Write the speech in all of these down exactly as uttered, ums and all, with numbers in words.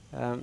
Um,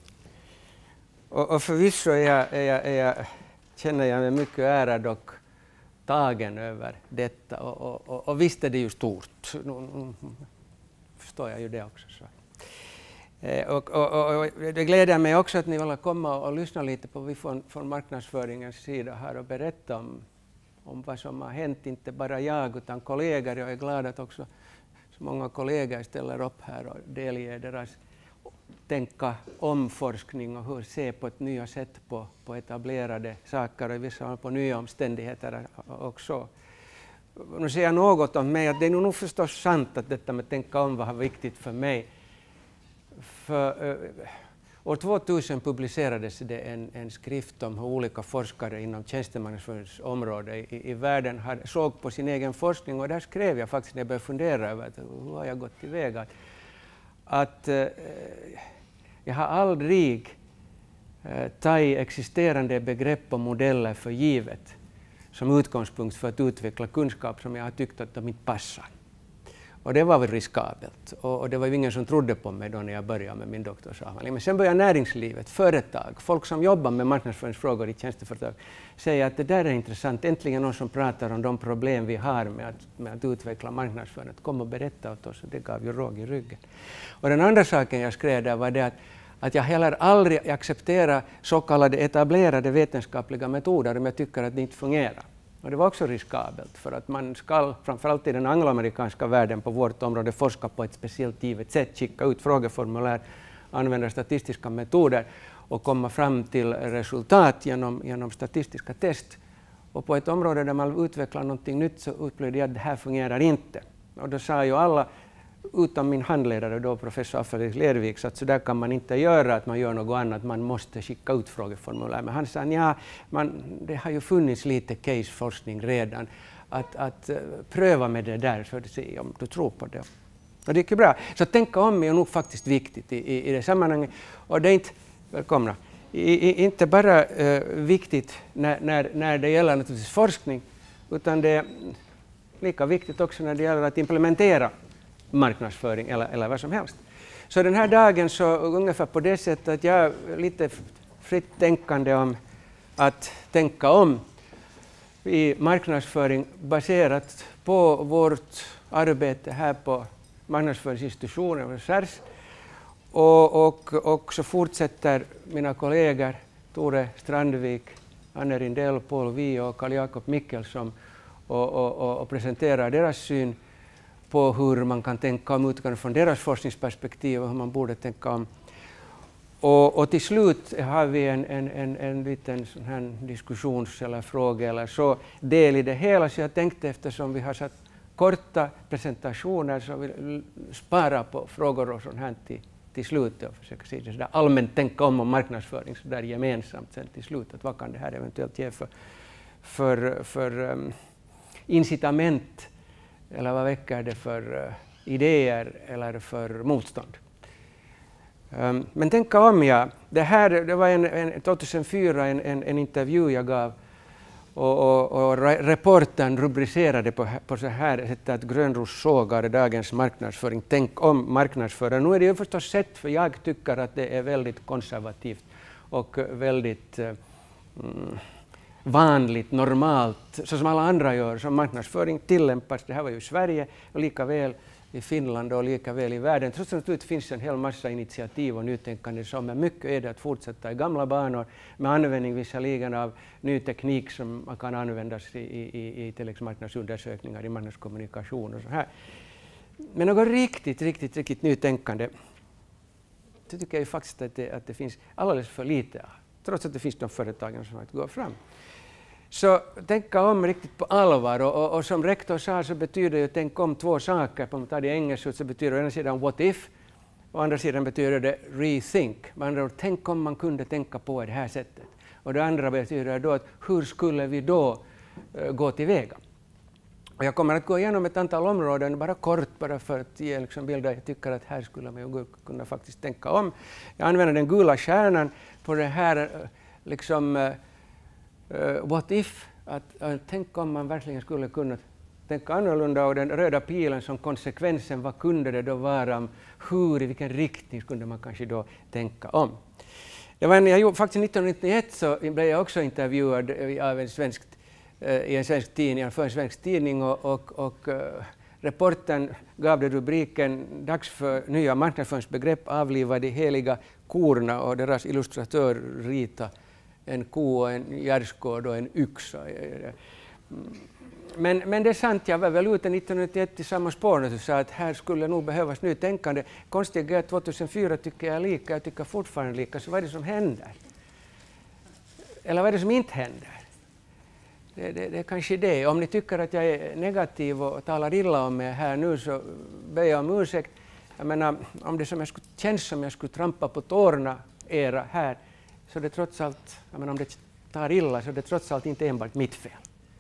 och, och förvisso är jag, är jag, är jag, känner jag mig mycket ärad och tagen över detta. Och, och, och, och visst är det ju stort. Nu, nu förstår jag ju det också. Så. Eh, och, och, och, och det gläder mig också att ni vill komma och, och lyssna lite på vi från, från marknadsföringens sida här och berätta om, om vad som har hänt, inte bara jag utan kollegor. Jag är glad att också så många kollegor ställer upp här och delger deras tänka om forskning och hur se på ett nya sätt på, på etablerade saker och i vissa fall på nya omständigheter också. Nu säger jag något om mig, att det är nog förstås sant att detta med tänka om var viktigt för mig. För, uh, år tvåtusen publicerades det en, en skrift om hur olika forskare inom tjänstemarknadsföringens område i, i världen hade, såg på sin egen forskning, och där skrev jag faktiskt när jag började fundera över att, hur har jag gått tillväga. Att uh, jag har aldrig uh, tagit existerande begrepp och modeller för givet som utgångspunkt för att utveckla kunskap som jag har tyckt att de inte passar. Och det var väl riskabelt. Och, och det var ju ingen som trodde på mig då när jag började med min doktorsavhandling. Men sen började näringslivet, företag, folk som jobbar med marknadsföringsfrågor i tjänsteföretag säga att det där är intressant. Äntligen någon som pratar om de problem vi har med att, med att utveckla marknadsföring. Kom och berätta åt oss, och det gav ju råg i ryggen. Och den andra saken jag skrev där var det att, att jag heller aldrig accepterar så kallade etablerade vetenskapliga metoder om jag tycker att det inte fungerar. Och det var också riskabelt, för att man ska, framförallt i den angloamerikanska världen på vårt område, forska på ett speciellt givet sätt, skicka ut frågeformulär, använda statistiska metoder och komma fram till resultat genom, genom statistiska test. Och på ett område där man utvecklar någonting nytt så upplevde jag att det här fungerar inte. Och då sa ju alla, utom min handledare då, professor Felix Lervik, att så där kan man inte göra, att man gör något annat, man måste skicka ut frågeformulär. Men han sa, ja, man, det har ju funnits lite caseforskning redan, att, att uh, pröva med det där för att se om du tror på det. Och det gick ju bra. Så tänka om är nog faktiskt viktigt i, i, i det sammanhanget. Och det är inte, välkomna, i, i, inte bara uh, viktigt när, när, när det gäller naturligtvis forskning, utan det är lika viktigt också när det gäller att implementera marknadsföring eller, eller vad som helst. Så den här dagen så ungefär på det sättet att jag är lite fritt tänkande om att tänka om i marknadsföring baserat på vårt arbete här på marknadsföringsinstitutionen och S A R S. Och, och, och så fortsätter mina kollegor Tore Strandvik, Anne Rindell, Paul Wie och Carl Jakob Mikkelsson och, och, och, och presenterar deras syn på hur man kan tänka om utgående från deras forskningsperspektiv och hur man borde tänka om. Och, och till slut har vi en, en, en, en liten sån här diskussions- eller fråga eller så del i det hela, så jag tänkte, eftersom vi har satt korta presentationer så vill spara på frågor och sånt här till, till slut och försöka se det så där allmänt tänka om om marknadsföring så där gemensamt sen till slut, att vad kan det här eventuellt ge för, för, för um, incitament, eller vad väcker det för uh, idéer eller för motstånd. Um, men tänka om, ja. Det här det var en, en, tjugohundrafyra en, en, en intervju jag gav och, och, och reportern rubricerade på, på så här sätt att Grönros sågar dagens marknadsföring. Tänk om marknadsföring. Nu är det ju förstås sett, för jag tycker att det är väldigt konservativt och väldigt uh, mm, vanligt, normalt, så som alla andra gör, som marknadsföring tillämpas. Det här var ju i Sverige och lika väl i Finland och lika väl i världen. Trots att det finns en hel massa initiativ och nytänkande som är mycket är det att fortsätta i gamla banor med användning visserligen av ny teknik som kan användas i, i, i till exempel marknadsundersökningar, i marknadskommunikation och så här. Men något riktigt, riktigt, riktigt nytänkande, det tycker jag ju faktiskt att det, att det finns alldeles för lite, trots att det finns de företagen som att gå fram. Så tänka om riktigt på allvar, och, och, och som rektor sa så betyder ju tänk om två saker. På att ta det engelskt så betyder det ena sidan what if och andra sidan betyder det rethink. Man andra ord, tänk om man kunde tänka på det här sättet. Och det andra betyder då att hur skulle vi då uh, gå tillväga? Och jag kommer att gå igenom ett antal områden bara kort, bara för att ge liksom bilder. Jag tycker att här skulle man kunna faktiskt tänka om. Jag använder den gula stjärnan på det här uh, liksom uh, Uh, what if, att uh, tänk om man verkligen skulle kunna tänka annorlunda, och den röda pilen som konsekvensen, vad kunde det då vara, hur, i vilken riktning kunde man kanske då tänka om. Det var när jag gjorde, faktiskt nittonhundranittioett så blev jag också intervjuad av en svensk, i en svensk tidning, för en svensk tidning, och, och, och uh, reportern gav det rubriken Dags för nya marknadsföringsbegrepp, avliva de heliga korna, och deras illustratör rita en ko, en gärdsgård och en yxa. Men, men det är sant, jag var väl ute nittonhundranittioett i samma spår och sa att här skulle nog behövas nytänkande. Konstigt är att tjugohundrafyra tycker jag lika, jag tycker fortfarande lika, så vad är det som händer? Eller vad är det som inte händer? Det, det, det är kanske det. Om ni tycker att jag är negativ och talar illa om mig här nu, så ber jag om ursäkt. Jag menar, om det som jag skulle, känns som jag skulle trampa på tårna era här, så det trots allt, jag menar, om det tar illa, så det trots allt inte enbart mitt fel.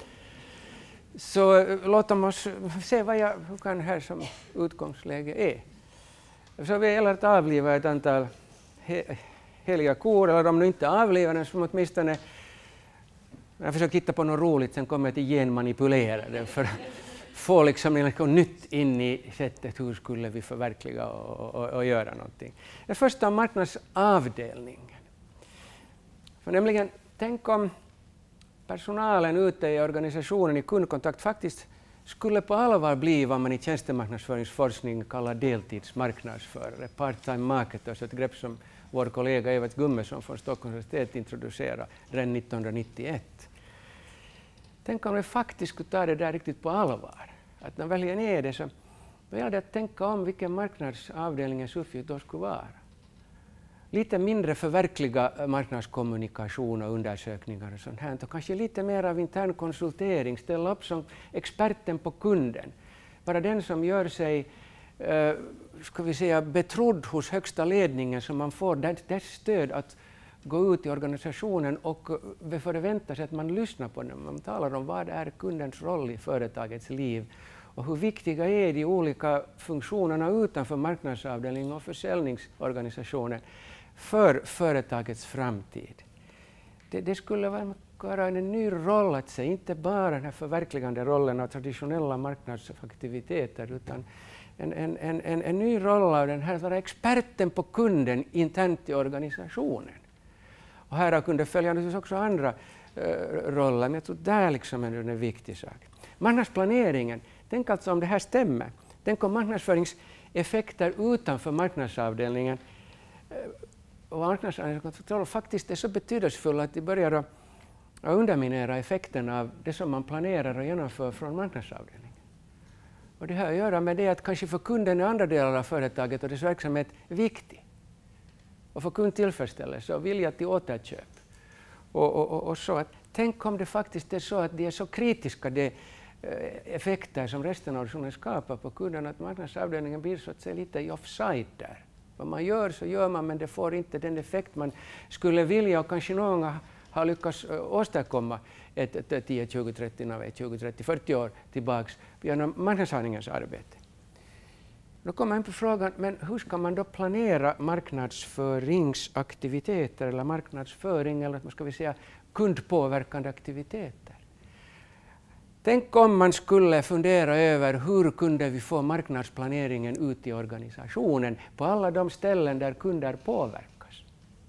Så låt oss se vad jag hur kan här som utgångsläge är. Så vi gäller att avliva ett antal he, heliga kor, eller om du inte avlivar den, så åtminstone jag försöker hitta på något roligt, sen kommer jag till genmanipulera den för att få liksom något nytt in i sättet hur skulle vi förverkliga och, och, och göra någonting. Det första är marknadsavdelningen. För nämligen, tänk om personalen ute i organisationen i kundkontakt faktiskt skulle på allvar bli vad man i tjänstemarknadsföringsforskning kallar deltidsmarknadsförare, part-time marketers, ett grepp som vår kollega Evert Gummesson från Stockholms universitet introducerade redan nittonhundranittioett. Tänk om vi faktiskt skulle ta det där riktigt på allvar. Att när väljer ner det, så gäller det att tänka om vilken marknadsavdelningens uppgift då skulle vara. Lite mindre förverkliga marknadskommunikation och undersökningar och sånt här. Och kanske lite mer av intern konsultering, ställa upp som experten på kunden. Bara den som gör sig eh, ska vi säga, betrodd hos högsta ledningen, så man får dess, dess stöd att gå ut i organisationen och förvänta sig att man lyssnar på den. Man talar om vad är kundens roll i företagets liv och hur viktiga är de olika funktionerna utanför marknadsavdelningen och försäljningsorganisationen för företagets framtid. Det, det skulle vara en ny roll att se, inte bara den här förverkligande rollen av traditionella marknadsaktiviteter, utan en, en, en, en, en ny roll av den här att vara experten på kunden internt i organisationen. Och här kunde följa naturligtvis också andra uh, roller, men jag tror där liksom är en viktig sak. Marknadsplaneringen, tänk alltså om det här stämmer. Tänk om marknadsföringseffekter utanför marknadsavdelningen uh, och marknadsavdelningen faktiskt är så betydelsefulla att de börjar att underminera effekten av det som man planerar och genomför från marknadsavdelningen. Och det har att göra med det att kanske för kunden är andra delar av företaget och dess verksamhet viktig. Och för kundtillfredsställelse och vilja till återköp. Och, och, och, och så att, tänk om det faktiskt är så att de är så kritiska, de eh, effekter som resten av organisationen skapar på kunden, att marknadsavdelningen blir så att säga lite i offside där. Vad man gör så gör man, men det får inte den effekt man skulle vilja, och kanske någon har lyckats åstadkomma ett, ett tio, tjugo, trettio, tjugo, trettio, fyrtio år tillbaks genom marknadsavdelningens arbete. Då kommer man på frågan, men hur ska man då planera marknadsföringsaktiviteter eller marknadsföring, eller vad ska vi säga, kundpåverkande aktiviteter? Tänk om man skulle fundera över hur kunde vi få marknadsplaneringen ut i organisationen på alla de ställen där kunder påverkas.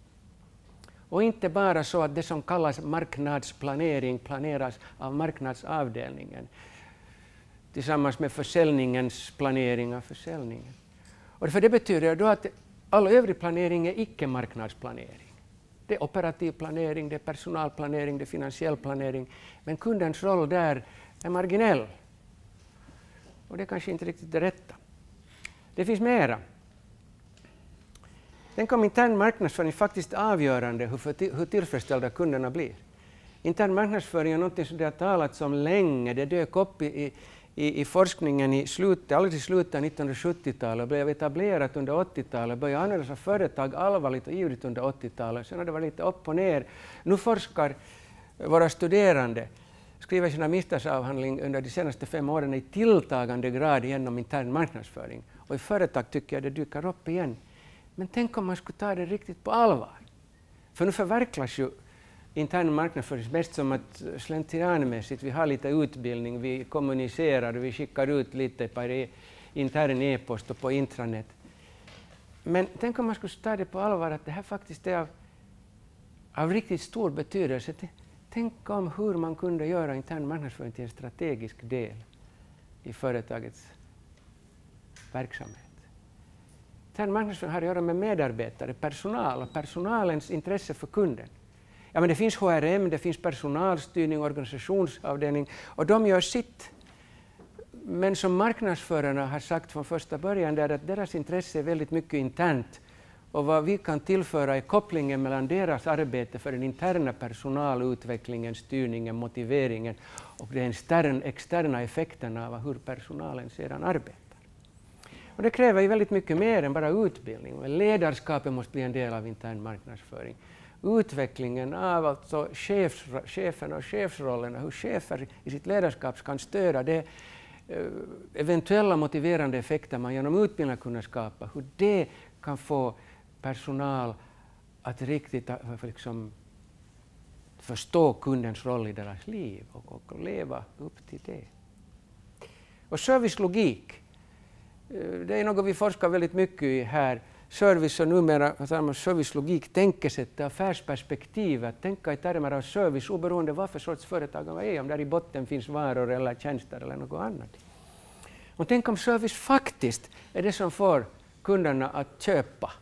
Och inte bara så att det som kallas marknadsplanering planeras av marknadsavdelningen tillsammans med försäljningens planering av försäljningen. Och för det betyder då att all övrig planering är icke-marknadsplanering. Det är operativ planering, det är personalplanering, det är finansiell planering. Men kundens roll där är marginell. Och det är kanske inte riktigt det rätta. Det finns mera. Tänk om intern marknadsföring faktiskt är avgörande hur, för, hur tillfredsställda kunderna blir. Intern marknadsföring är något som det har talats om länge. Det dök upp i, i, i forskningen i slutet, alldeles i slutet av nittonhundrasjuttiotalet och blev etablerat under åttiotalet. Började användas av företag allvarligt och ivrigt under åttiotalet. Sen har det varit lite upp och ner. Nu forskar våra studerande, skriver sina mistarsavhandling under de senaste fem åren i tilltagande grad genom intern marknadsföring. Och i företag tycker jag det dyker upp igen. Men tänk om man skulle ta det riktigt på allvar. För nu förverklas ju intern marknadsföring mest som att slentrianmässigt, vi har lite utbildning, vi kommunicerar, vi skickar ut lite på e- intern e-post och på intranet. Men tänk om man skulle ta det på allvar att det här faktiskt är av, av riktigt stor betydelse. Tänk om hur man kunde göra intern marknadsföring till en strategisk del i företagets verksamhet. Intern marknadsföring har att göra med medarbetare, personal och personalens intresse för kunden. Ja, men det finns H R M, det finns personalstyrning, organisationsavdelning och de gör sitt. Men som marknadsförarna har sagt från första början är att deras intresse är väldigt mycket internt. Och vad vi kan tillföra är kopplingen mellan deras arbete för den interna personalutvecklingen, styrningen, motiveringen och de externa, externa effekterna av hur personalen sedan arbetar. Och det kräver ju väldigt mycket mer än bara utbildning. Ledarskapet måste bli en del av intern marknadsföring. Utvecklingen av alltså chefs, cheferna och chefsrollerna, hur chefer i sitt ledarskap kan stödja det eventuella motiverande effekter man genom utbildning kunna skapa, hur det kan få personal att riktigt liksom, förstå kundens roll i deras liv och, och leva upp till det. Och servicelogik, det är något vi forskar väldigt mycket i här. Service och numera servicelogik, tänkesätt, affärsperspektiv, att tänka i termer av service oberoende vad för sorts företag man är, om där i botten finns varor eller tjänster eller något annat. Och tänk om service faktiskt är det som får kunderna att köpa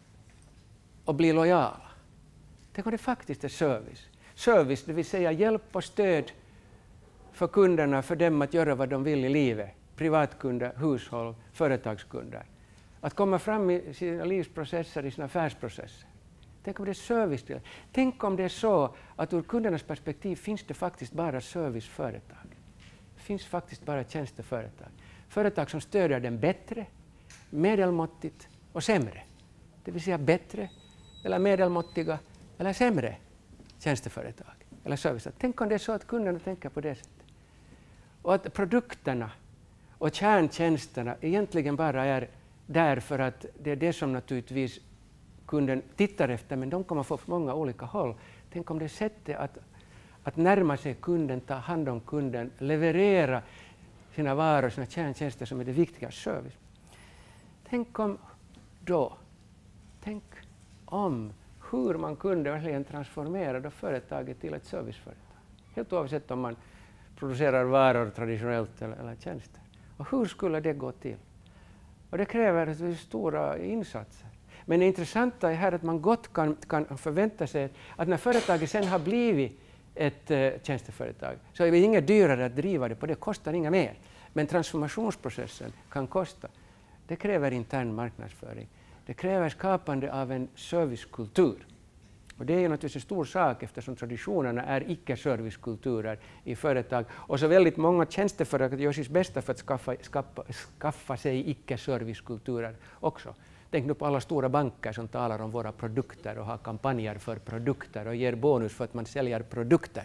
och bli lojala. Tänk om det faktiskt är service. Service, det vill säga hjälp och stöd för kunderna, för dem att göra vad de vill i livet. Privatkunder, hushåll, företagskunder. Att komma fram i sina livsprocesser, i sina affärsprocesser. Tänk om det är service. Tänk om det är så att ur kundernas perspektiv finns det faktiskt bara serviceföretag. Det finns faktiskt bara tjänsteföretag. Företag som stödjer den bättre, medelmåttigt och sämre. Det vill säga bättre eller medelmåttiga eller sämre tjänsteföretag eller service. Tänk om det är så att kunderna tänker på det sättet. Och att produkterna och kärntjänsterna egentligen bara är därför att det är det som naturligtvis kunden tittar efter, men de kommer få från många olika håll. Tänk om det sättet att, att närma sig kunden, ta hand om kunden, leverera sina varor, sina kärntjänster som är det viktiga, service. Tänk om då, tänk om hur man kunde verkligen transformera då företaget till ett serviceföretag. Helt oavsett om man producerar varor traditionellt eller, eller tjänster. Och hur skulle det gå till? Och det kräver stora insatser. Men det intressanta är här att man gott kan, kan förvänta sig att när företaget sen har blivit ett uh, tjänsteföretag så är det inget dyrare att driva det på det, kostar inga mer. Men transformationsprocessen kan kosta. Det kräver intern marknadsföring. Det kräver skapande av en servicekultur. Och det är ju naturligtvis en stor sak eftersom traditionerna är icke-servicekulturer i företag. Och så väldigt många tjänsteföretag gör sitt bästa för att skaffa, skaffa, skaffa sig icke-servicekulturer också. Tänk nu på alla stora banker som talar om våra produkter och har kampanjer för produkter och ger bonus för att man säljer produkter.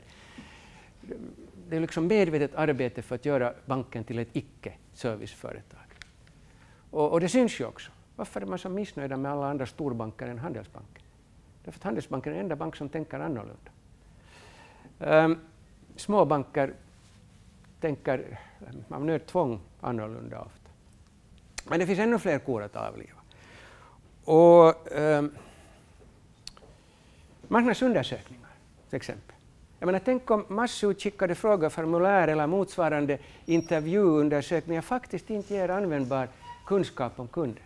Det är liksom medvetet arbete för att göra banken till ett icke-serviceföretag. Och, och det syns ju också. Varför är man så missnöjda med alla andra storbanker än Handelsbanken? Därför att Handelsbanken är den enda bank som tänker annorlunda. Um, små banker tänker av nödtvång annorlunda ofta. Men det finns ännu fler kor att avliva. Och um, marknadsundersökningar till exempel. Jag menar, tänk om massutskickade frågeformulär eller motsvarande intervjuundersökningar faktiskt inte ger användbar kunskap om kunden.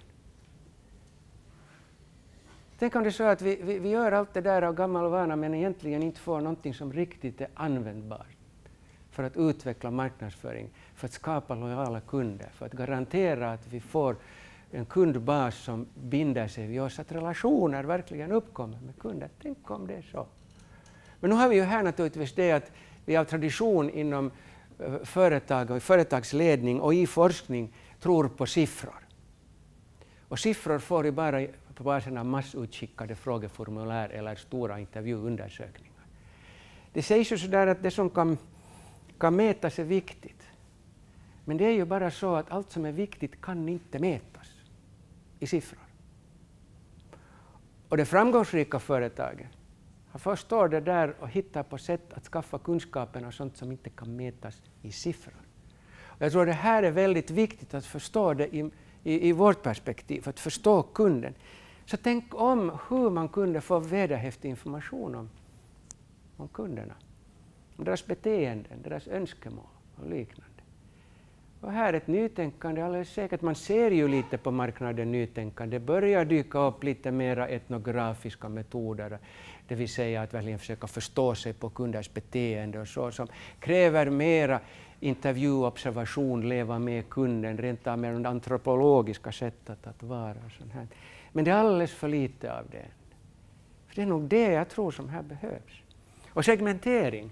Tänk om det är så att vi, vi, vi gör allt det där av gammal vana men egentligen inte får någonting som riktigt är användbart för att utveckla marknadsföring, för att skapa lojala kunder, för att garantera att vi får en kundbas som binder sig vid oss, att relationer verkligen uppkommer med kunder. Tänk om det är så. Men nu har vi ju här naturligtvis det att vi av tradition inom företag och företagsledning och i forskning tror på siffror. Och siffror får vi bara på basen av massutskickade frågeformulär eller stora intervjuundersökningar. Det sägs ju sådär att det som kan, kan mätas är viktigt. Men det är ju bara så att allt som är viktigt kan inte mätas i siffror. Och de framgångsrika företagen Han förstår det där och hittar på sätt att skaffa kunskapen och sånt som inte kan mätas i siffror. Och jag tror det här är väldigt viktigt att förstå det i, i, i vårt perspektiv, att förstå kunden. Så tänk om hur man kunde få vederhäftig information om, om kunderna. Om deras beteenden, deras önskemål och liknande. Och här är ett nytänkande, alldeles säkert. Man ser ju lite på marknaden nytänkande. Det börjar dyka upp lite mera etnografiska metoder. Det vill säga att verkligen försöka förstå sig på kunders beteende och så. Som kräver mera intervjuobservation, leva med kunden, rent av med antropologiska sättet att vara. Och sånt här. Men det är alldeles för lite av det. För det är nog det jag tror som här behövs. Och segmentering.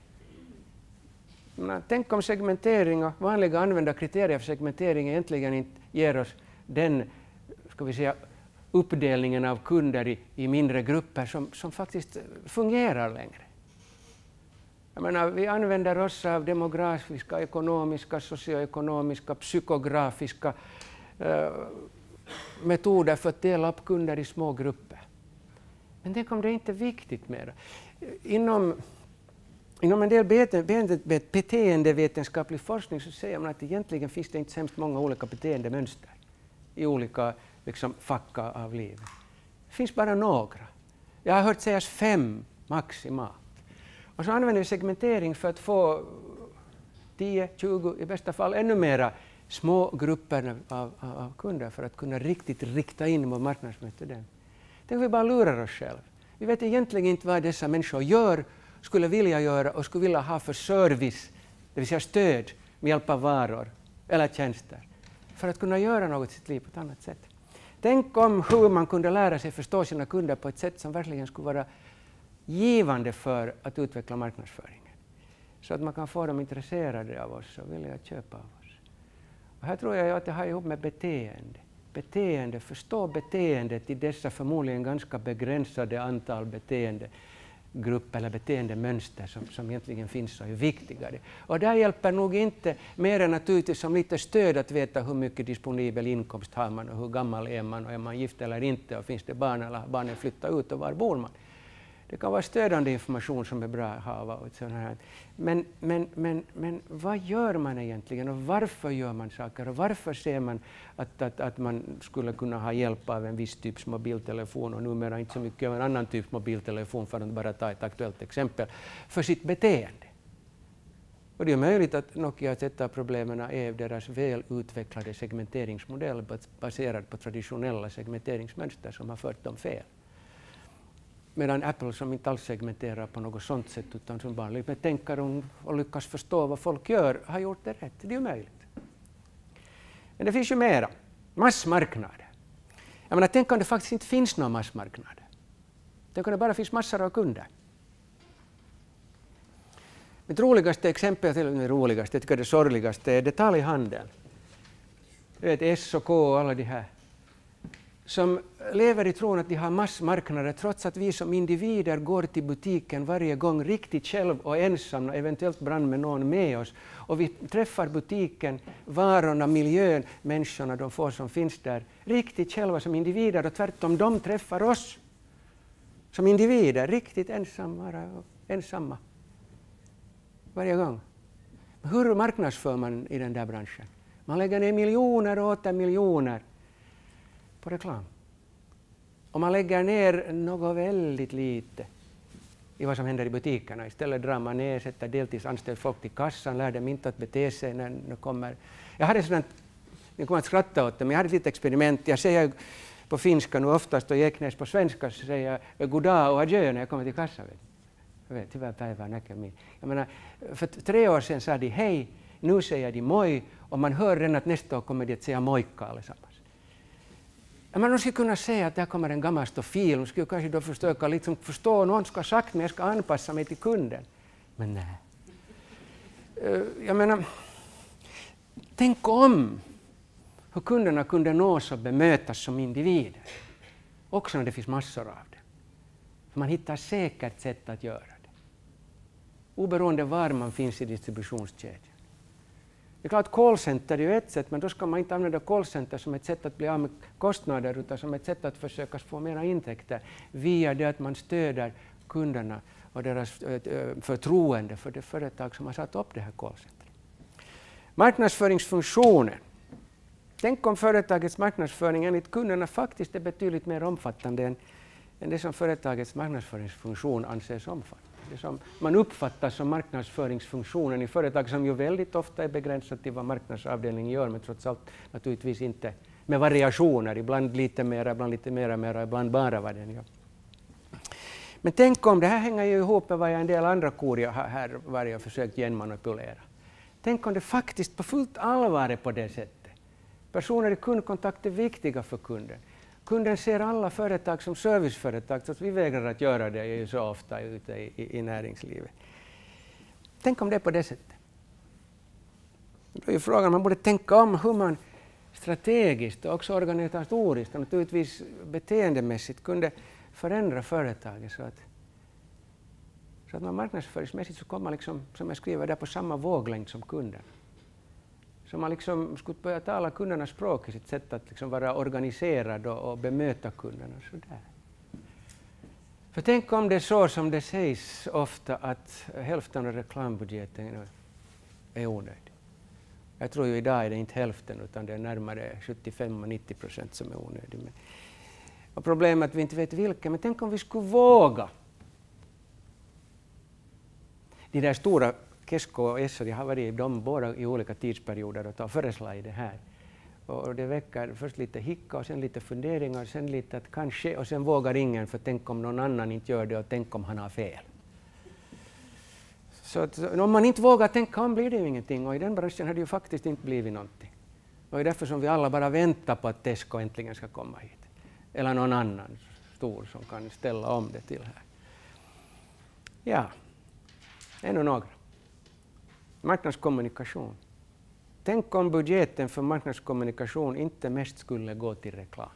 Tänk om segmentering och vanliga användarkriterier för segmentering egentligen inte ger oss den, ska vi säga, uppdelningen av kunder i, i mindre grupper som, som faktiskt fungerar längre. Jag menar, vi använder oss av demografiska, ekonomiska, socioekonomiska, psykografiska eh, metoder för att dela upp kunder i små grupper. Men tänk om det inte är viktigt mer. Inom Inom en del beteendevetenskaplig forskning så säger man att egentligen finns det inte så hemskt många olika beteendemönster i olika liksom, fack av livet. Det finns bara några. Jag har hört sägas fem maximalt. Och så använder vi segmentering för att få tio, tjugo, i bästa fall ännu mera små grupper av, av, av kunder för att kunna riktigt rikta in mot marknadsmetoden. Tänk vi bara lurar oss själva. Vi vet egentligen inte vad dessa människor gör, skulle vilja göra och skulle vilja ha för service, det vill säga stöd med hjälp av varor eller tjänster, för att kunna göra något i sitt liv på ett annat sätt. Tänk om hur man kunde lära sig förstå sina kunder på ett sätt som verkligen skulle vara givande för att utveckla marknadsföringen. Så att man kan få dem intresserade av oss och vilja köpa av oss. Och här tror jag att det har ihop med beteende. Beteende, förstå beteendet i dessa förmodligen ganska begränsade antal beteende. Grupp eller beteendemönster som, som egentligen finns och är viktigare. Och där hjälper nog inte mer än naturligtvis som lite stöd att veta hur mycket disponibel inkomst har man och hur gammal är man och är man gift eller inte och finns det barn eller har barnen flyttat ut och var bor man. Det kan vara stödande information som är bra att ha. Och sådana här. Men, men, men, men vad gör man egentligen och varför gör man saker och varför ser man att, att, att man skulle kunna ha hjälp av en viss typs mobiltelefon och numera inte så mycket av en annan typ mobiltelefon för att bara ta ett aktuellt exempel för sitt beteende. Och det är möjligt att Nokia har sett av problemen är deras väl utvecklade segmenteringsmodell baserad på traditionella segmenteringsmönster som har fört dem fel. Medan Apple som inte alls segmenterar på något sånt sätt utan som bara med tänkare och lyckas förstå vad folk gör har gjort det rätt. Det är ju möjligt. Men det finns ju mera. Massmarknader. Jag menar, tänk om det faktiskt inte finns några massmarknader. Tänk om det bara finns massor av kunder. Mitt roligaste exempel, till det roligaste, jag tycker det sorgligaste är detaljhandeln. Du vet, S och K och alla de här. Som lever i tron att de har massmarknader trots att vi som individer går till butiken varje gång riktigt själv och ensam och eventuellt ibland med någon med oss. Och vi träffar butiken, varorna, miljön, människorna, de få som finns där, riktigt själva som individer och tvärtom de träffar oss som individer, riktigt ensamma, ensamma varje gång. Hur marknadsför man i den där branschen? Man lägger ner miljoner och åter miljoner på reklam. Och man lägger ner något väldigt lite i vad som händer i butikerna. Istället drar man ner, sätter deltidsanställd folk till kassan, lär dem inte att bete sig när det kommer. Jag hade sådant, ni kommer att skratta åt det, men jag hade ett litet experiment. Jag säger på finska nu oftast och Eknäs på svenska så säger jag goddag och adjö när jag kommer till kassan. Jag vet, hyvää päivää näkemiin. Jag menar, för tre år sedan sa de hej, nu säger de moi och man hör redan att nästa år kommer de att säga moikka allesammans. Man skulle kunna säga att där kommer en gammal stofil, man skulle kanske då försöka liksom förstå, någon ska ha sagt men jag ska anpassa mig till kunden. Men nej. Jag menar, tänk om hur kunderna kunde nås och bemötas som individer. Också när det finns massor av det. För man hittar säkert sätt att göra det. Oberoende var man finns i distributionskedjan. Det är klart, callcenter är ju ett sätt, men då ska man inte använda callcenter som ett sätt att bli av med kostnader utan som ett sätt att försöka få mera intäkter via det att man stöder kunderna och deras förtroende för det företag som har satt upp det här callcentret. Marknadsföringsfunktionen. Tänk om företagets marknadsföring enligt kunderna faktiskt är betydligt mer omfattande än, än det som företagets marknadsföringsfunktion anses omfatta. Det som man uppfattar som marknadsföringsfunktionen i företag som ju väldigt ofta är begränsat till vad marknadsavdelningen gör, men trots allt naturligtvis inte med variationer, ibland lite mera, ibland lite mera, mera, ibland bara vad den gör. Men tänk om, det här hänger ju ihop med vad en del andra kor jag har här varje försökt genmanipulera. Tänk om det faktiskt på fullt allvar är på det sättet. Personer i kundkontakt är viktiga för kunden. Kunden ser alla företag som serviceföretag, så att vi vägrar att göra det ju så ofta ute i, i, i näringslivet. Tänk om det är på det sättet. Då är ju frågan, man borde tänka om hur man strategiskt och också organisatoriskt och naturligtvis beteendemässigt kunde förändra företaget så att, så att man marknadsföringsmässigt så kommer man liksom, som jag skriver där, på samma våglängd som kunden. Så man liksom skulle börja tala kundernas språk i sitt sätt att liksom vara organiserad och, och bemöta kunderna. Sådär. För tänk om det är så som det sägs ofta att hälften av reklambudgeten är onödig. Jag tror ju idag är det inte hälften utan det är närmare sjuttiofem till nittio procent som är onödig. Men, och problemet är att vi inte vet vilka, men tänk om vi skulle våga. De där stora Kesko och S R, jag har varit i dem båda i olika tidsperioder och föreslagit det här. Och det väcker först lite hicka och sen lite funderingar, sen lite att kanske, och sen vågar ingen för tänk om någon annan inte gör det och tänk om han har fel. Så att, om man inte vågar tänka om blir det ju ingenting, och i den branschen har det ju faktiskt inte blivit någonting. Och det är därför som vi alla bara väntar på att Tesco äntligen ska komma hit. Eller någon annan stor som kan ställa om det till här. Ja, ännu några. Marknadskommunikation. Tänk om budgeten för marknadskommunikation inte mest skulle gå till reklam.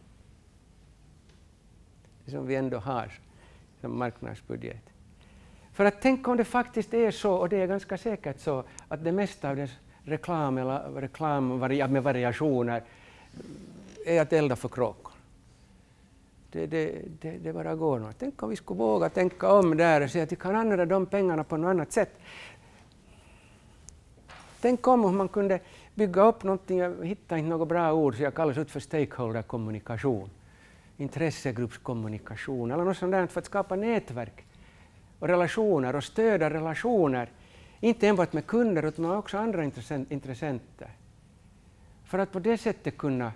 Det som vi ändå har som marknadsbudget. För att tänk om det faktiskt är så, och det är ganska säkert så, att det mesta av dess reklam, eller reklam med variationer är att elda för kråkor. Det, det, det, det bara går nog. Tänk om vi skulle våga tänka om där och säga att vi kan använda de pengarna på något annat sätt. Tänk om hur man kunde bygga upp någonting, jag hittar inte något bra ord så jag kallar det för stakeholder-kommunikation, intressegruppskommunikation eller något sånt där för att skapa nätverk och relationer och stödja relationer, inte enbart med kunder utan också andra intressenter. För att på det sättet kunna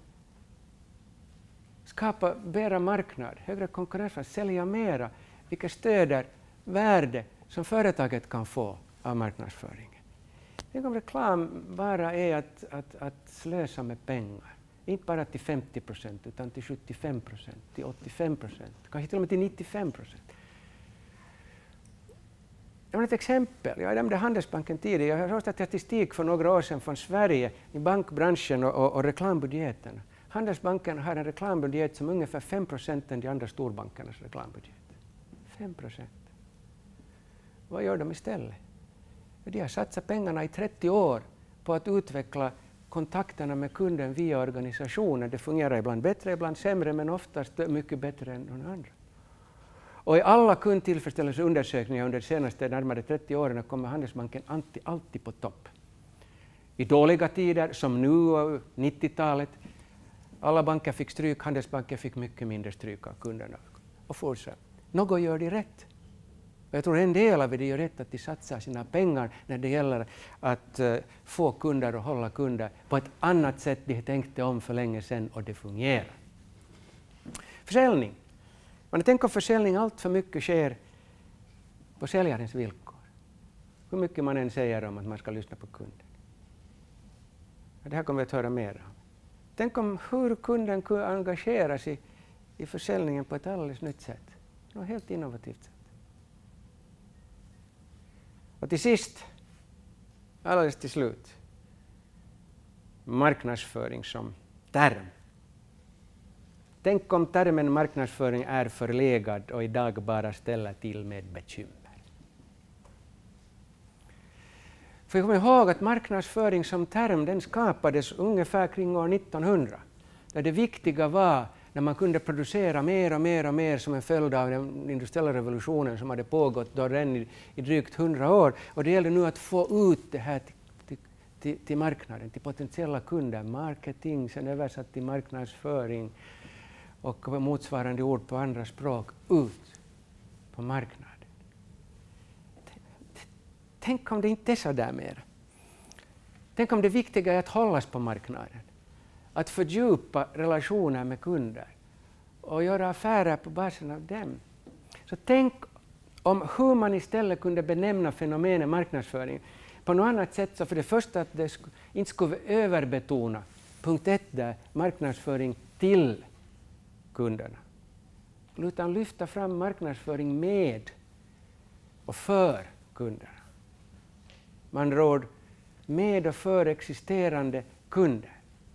skapa bättre marknad, högre konkurrens, sälja mera, vilka stöder värde som företaget kan få av marknadsföringen. Tänk om reklam bara är att, att, att slösa med pengar. Inte bara till femtio procent utan till sjuttiofem procent, till åttiofem procent, kanske till och med till nittiofem procent. Jag har ett exempel. Jag nämnde Handelsbanken tidigare. Jag har sett statistik för några år sedan från Sverige i bankbranschen och, och, och reklambudgeten. Handelsbanken har en reklambudget som är ungefär fem procent än de andra storbankernas reklambudget. fem procent. Vad gör de istället? De har satsat pengarna i trettio år på att utveckla kontakterna med kunden via organisationer. Det fungerar ibland bättre, ibland sämre, men oftast mycket bättre än någon annan. Och i alla kundtillfredsställelseundersökningar under de senaste närmare trettio åren kommer Handelsbanken alltid, alltid på topp. I dåliga tider, som nu och nittiotalet, alla banker fick stryk, Handelsbanken fick mycket mindre stryk av kunderna. Och fortsatt. Något gör de rätt. Och jag tror en del av det gör rätt att de satsar sina pengar när det gäller att uh, få kunder och hålla kunder på ett annat sätt de tänkte om för länge sedan och det fungerar. Försäljning. Man tänker om försäljning allt för mycket sker på säljarens villkor. Hur mycket man än säger om att man ska lyssna på kunden. Det här kommer vi att höra mer om. Tänk om hur kunden kunde engagera sig i försäljningen på ett alldeles nytt sätt. Något helt innovativt sätt. Och till sist, alldeles till slut, marknadsföring som term. Tänk om termen marknadsföring är förlegad och idag bara ställer till med bekymmer. För jag kommer ihåg att marknadsföring som term den skapades ungefär kring år nittonhundra. Där det viktiga var när man kunde producera mer och mer och mer som en följd av den industriella revolutionen som hade pågått då redan i, i drygt hundra år. Och det gäller nu att få ut det här till, till, till, till marknaden, till potentiella kunder. Marketing, sen översatt till marknadsföring och motsvarande ord på andra språk, ut på marknaden. Tänk om det inte är så där mer. Tänk om det viktiga är att hållas på marknaden. Att fördjupa relationer med kunder och göra affärer på basen av dem. Så tänk om hur man istället kunde benämna fenomenet marknadsföring på något annat sätt. Så för det första att det sk- inte skulle överbetona punkt ett där, marknadsföring till kunderna. Utan lyfta fram marknadsföring med och för kunderna. Man råd med och för existerande kunder.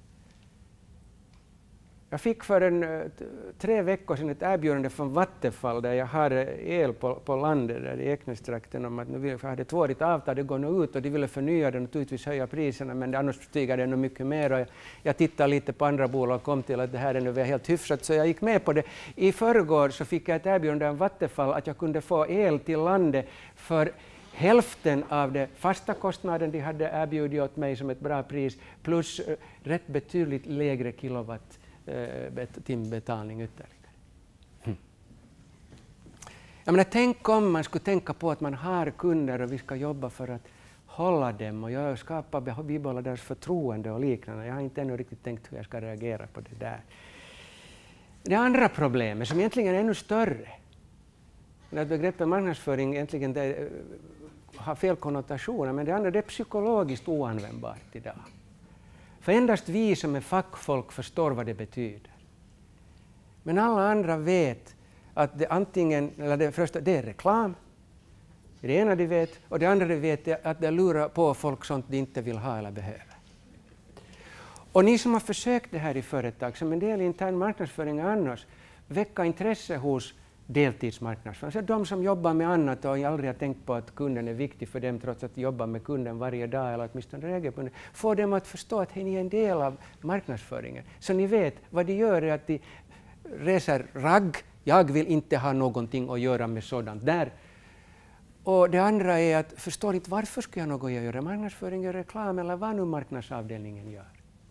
Jag fick för en, tre veckor sedan ett erbjudande från Vattenfall där jag har el på, på landet där i Eknästrakten om att nu jag hade tvåårigt avtal, det går nu ut och de ville förnya det och naturligtvis höja priserna men annars stiger det ännu mycket mer. Och jag, jag tittade lite på andra bolag och kom till att det här är nu helt hyfsat så jag gick med på det. I förrgår så fick jag ett erbjudande av Vattenfall att jag kunde få el till landet för hälften av det fasta kostnaden de hade erbjudit åt mig som ett bra pris plus rätt betydligt lägre kilowatt timbetalning ytterligare. Hmm. Jag menar, tänk om man skulle tänka på att man har kunder och vi ska jobba för att hålla dem och jag skapa bibehålla deras förtroende och liknande. Jag har inte ännu riktigt tänkt hur jag ska reagera på det där. Det andra problemet som egentligen är ännu större. Att begreppet marknadsföring egentligen det, har fel konnotationer men det andra det är psykologiskt oanvändbart idag. För endast vi som är fackfolk förstår vad det betyder. Men alla andra vet att det antingen, eller det första, det är reklam. Det ena de vet, och det andra de vet är att det lurar på folk sånt de inte vill ha eller behöver. Och ni som har försökt det här i företag, som en del intern marknadsföring annars, väcka intresse hos deltidsmarknadsföring. Så de som jobbar med annat och aldrig har tänkt på att kunden är viktig för dem trots att de jobbar med kunden varje dag eller åtminstone regelbundet, får dem att förstå att ni är en del av marknadsföringen. Så ni vet vad de gör är att de reser ragg. Jag vill inte ha någonting att göra med sådant där. Och det andra är att förstår inte varför ska jag något göra marknadsföring, gör reklam eller vad nu marknadsavdelningen gör.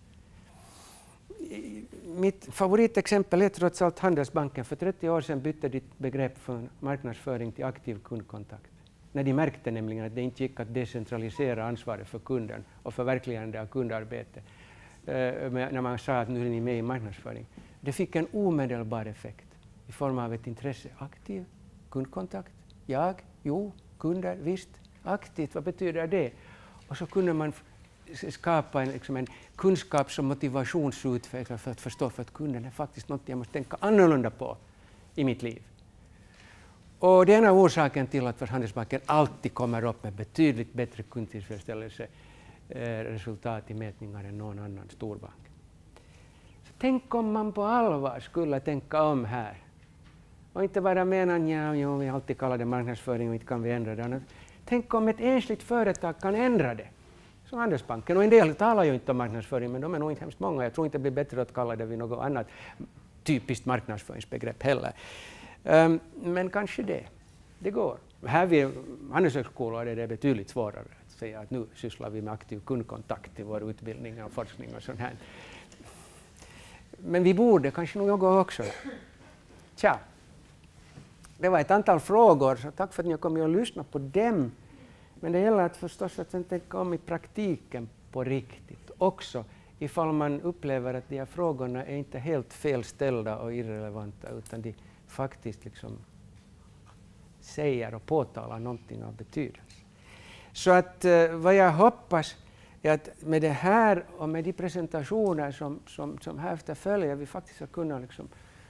Mitt favoritexempel är trots allt Handelsbanken. För trettio år sedan bytte de begrepp från marknadsföring till aktiv kundkontakt. När de märkte nämligen att det inte gick att decentralisera ansvaret för kunden och förverkligande av kundarbete. Eh, när man sa att nu är ni med i marknadsföring. Det fick en omedelbar effekt i form av ett intresse. Aktiv kundkontakt. Jag, jo, kunder, visst. Aktivt, vad betyder det? Och så kunde man skapa en, liksom en kunskaps- och motivationsutveckling för att förstå för att kunden är faktiskt något jag måste tänka annorlunda på i mitt liv. Och det är en av orsaken till att Handelsbanken alltid kommer upp med betydligt bättre kundtillfredsställelse eh, resultat i mätningar än någon annan storbank. Så tänk om man på allvar skulle tänka om här. Och inte bara mena ja, jo, vi alltid kallar det marknadsföring och inte kan vi ändra det. Tänk om ett enskilt företag kan ändra det. Som Handelsbanken. Och en del talar ju inte om marknadsföring, men de är nog inte hemskt många. Jag tror inte det blir bättre att kalla det vid något annat typiskt marknadsföringsbegrepp heller. Um, men kanske det. Det går. Här vid Handelshögskolan är det betydligt svårare att säga att nu sysslar vi med aktiv kundkontakt i vår utbildning och forskning och sånt här. Men vi borde kanske nog något också. Tja. Det var ett antal frågor, så tack för att ni har kommit och lyssnat på dem. Men det gäller att förstås att sen tänka om i praktiken på riktigt. Också ifall man upplever att de här frågorna är inte helt felställda och irrelevanta utan de faktiskt liksom säger och påtalar någonting av betydelse. Så att eh, vad jag hoppas är att med det här och med de presentationer som, som, som här efterföljer vi faktiskt ska kunna liksom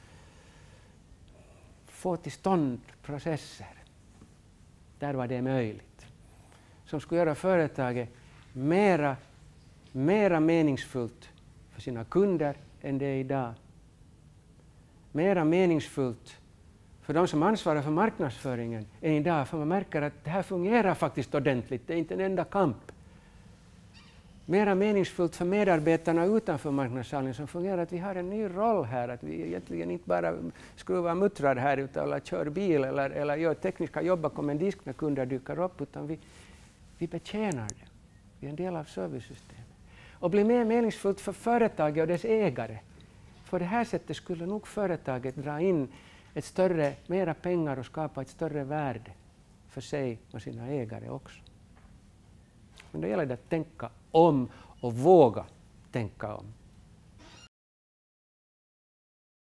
få till stånd processer där var det är möjligt. Som skulle göra företaget mera, mera meningsfullt för sina kunder än det är idag. Mera meningsfullt för de som ansvarar för marknadsföringen än idag. För man märker att det här fungerar faktiskt ordentligt. Det är inte en enda kamp. mera meningsfullt för medarbetarna utanför marknadsavdelningen som fungerar att vi har en ny roll här, att vi egentligen inte bara skruvar muttrar här utan eller kör bil eller, eller gör tekniska jobb bakom en disk när kunder dyker upp, utan vi, vi betjänar det. Vi är en del av servicesystemet. Och blir mer meningsfullt för företaget och dess ägare. På det här sättet skulle nog företaget dra in ett större, mera pengar och skapa ett större värde för sig och sina ägare också. Men då gäller det att tänka om och våga tänka om.